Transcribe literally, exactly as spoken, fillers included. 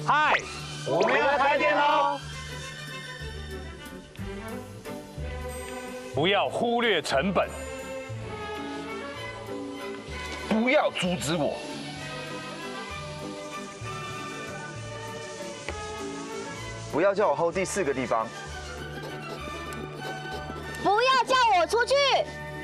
嗨，我们要开店喽！不要忽略成本， 不要阻止我。 不要叫我 hold 第四个地方。 不要叫我出去！